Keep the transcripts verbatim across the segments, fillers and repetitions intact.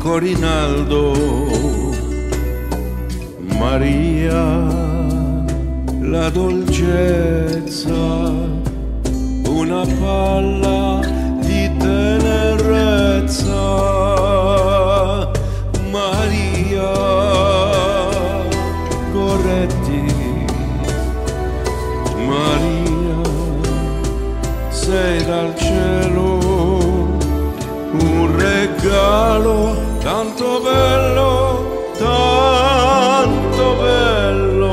Corinaldo. Maria, la dolcezza, una palla di tenerezza. Maria, corretti. Maria, sei dal cielo, un regalo tanto bello, tanto bello.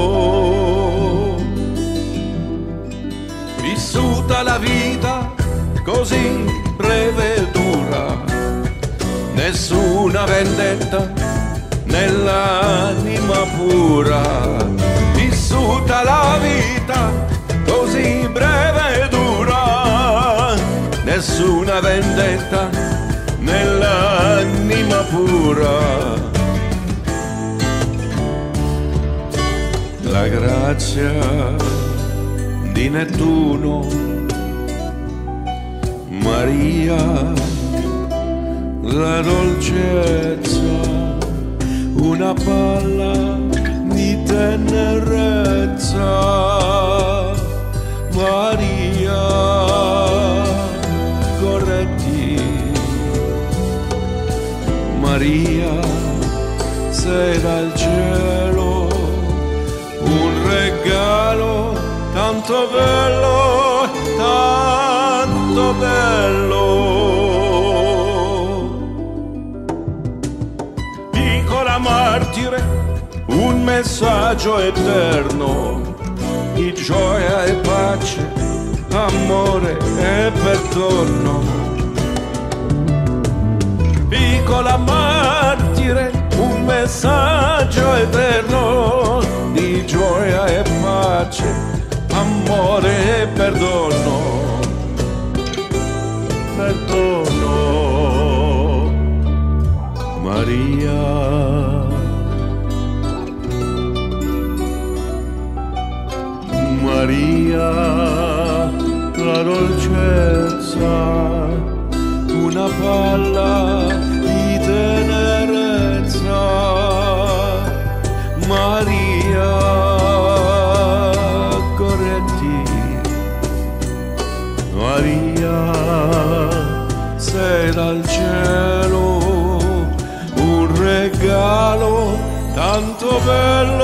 Vissuta la vita così breve e dura, nessuna vendetta nell'anima pura. Vissuta la vita così breve e dura, nessuna vendetta nell'anima pura. La grazia di Nettuno, Maria, la dolcezza, una palla di tenerezza. Maria, corretti. Maria, sei dal cielo, un regalo tanto bello, tanto bello. Piccola martire, un messaggio eterno di gioia e pace, amore e perdono. Piccola martire, un messaggio eterno di gioia e pace, amore e perdono. Perdono. Maria, Maria, la dolcezza, una palla di tenerezza. Maria, corretti. Maria, sei dal cielo, un regalo tanto bello,